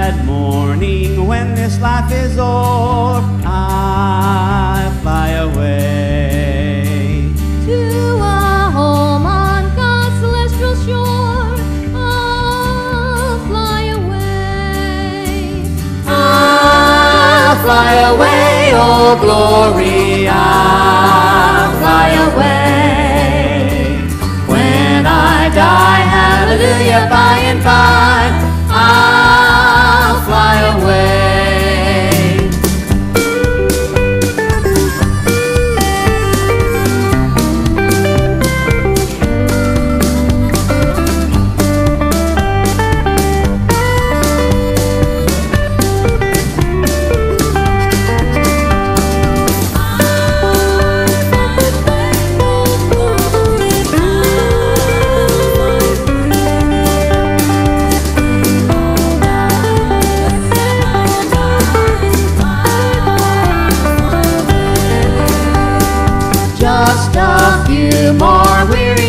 glad morning when this life is o'er, I'll fly away to a home on God's celestial shore. I'll fly away. I'll fly away, oh glory, I'll fly away. When I die, hallelujah, by and by, I'll fly away. Just a few more weary